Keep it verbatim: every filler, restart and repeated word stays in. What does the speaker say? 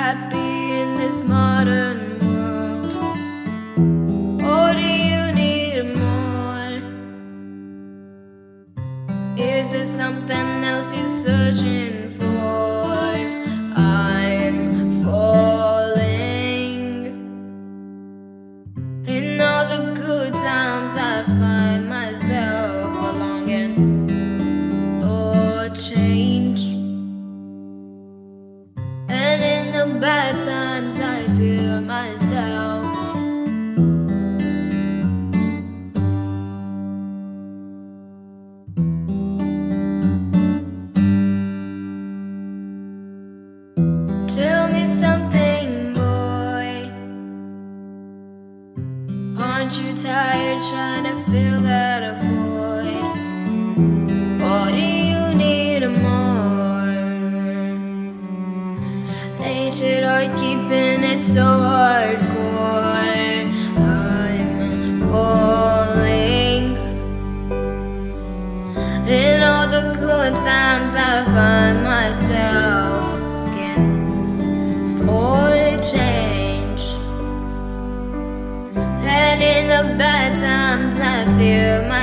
happy in this modern world? Or do you need more? Is there something else you're searching for? I'm falling. In all the good times I find myself longing for change, and in the bad times I fear myself. Tell me something, boy. Aren't you tired trying to fill that void? Or do you need more? Ain't it hard keeping it so hardcore? I'm falling. In all the good times I find myself for change, and in the bad times I fear my